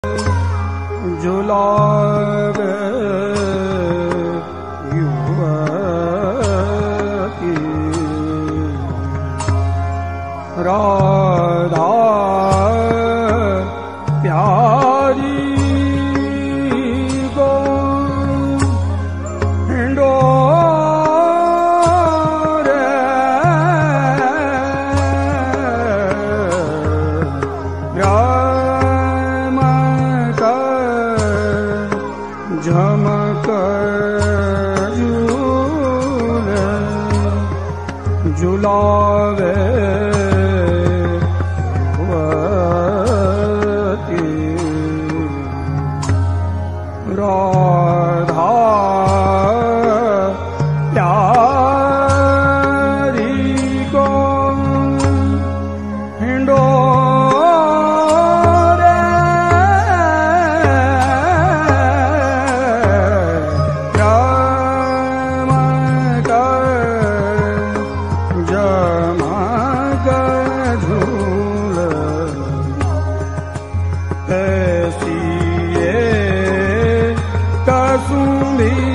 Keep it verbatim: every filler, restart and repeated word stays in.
झुलावे युवती राधा प्यारी को हिंडोरे राम का झमक झूले झुलावे राधा प्यारी को हिंडोरे राम का झमक झूले ऐसी कसुंदी